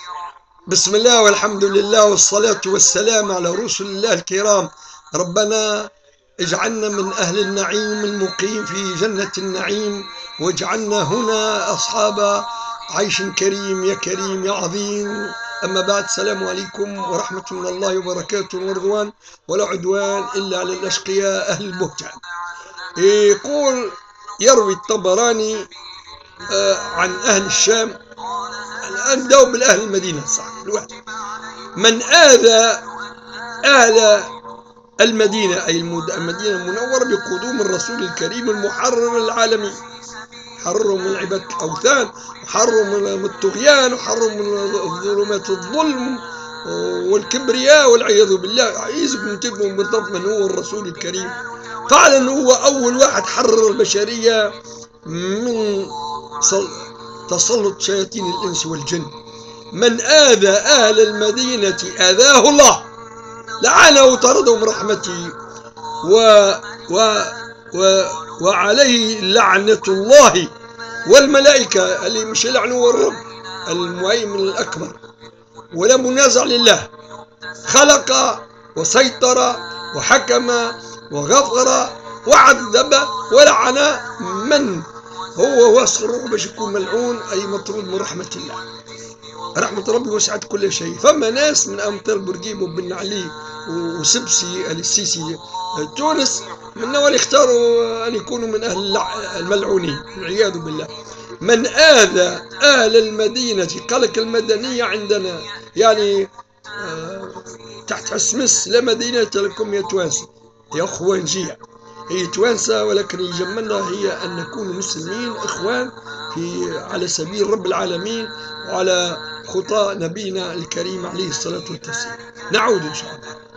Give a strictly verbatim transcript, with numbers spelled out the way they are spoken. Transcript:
بسم الله والحمد لله والصلاة والسلام على رسل الله الكرام. ربنا اجعلنا من أهل النعيم المقيم في جنة النعيم، واجعلنا هنا أصحاب عيش كريم يا كريم يا عظيم. أما بعد، السلام عليكم ورحمة من الله وبركاته ورضوان، ولا عدوان إلا على الأشقياء أهل البهتان. يقول يروي الطبراني عن أهل الشام، الآن داوم بالأهل المدينة صح الواحد، من آذى أهل المدينة أي المدينة المنورة بقدوم الرسول الكريم المحرر العالمين، حررهم من عبادة الأوثان، وحررهم من الطغيان، وحررهم من ظلمات الظلم والكبرياء والعياذ بالله. عايزكم تفهموا بالضبط من هو الرسول الكريم. فعلا هو أول واحد حرر البشرية من تسلط شياطين الإنس والجن. من آذى أهل المدينة آذاه الله، لعنه وطرده من رحمته، و و و وعليه لعنة الله والملائكة، اللي مش يلعنه هو الرب المهيمن الأكبر، ولا منازع لله. خلق وسيطر وحكم وغفر وعذب ولعن من هو وصف الروح باش يكون ملعون، أي مطرود من رحمة الله. رحمة ربي وسعت كل شيء. فما ناس من أمثال بورقيبة وبن علي وسبسي السيسي تونس من نوع يختاروا أن يكونوا من أهل الملعونين والعياذ بالله. من آذى أهل المدينة، قالك المدنية عندنا يعني آه تحت اسمس لا مدينة لكم يا توانسة يا أخوانجية، هي توانسة، ولكن يجملنا هي أن نكون مسلمين إخوان في على سبيل رب العالمين وعلى خطى نبينا الكريم عليه الصلاة والتسليم. نعود إن شاء الله.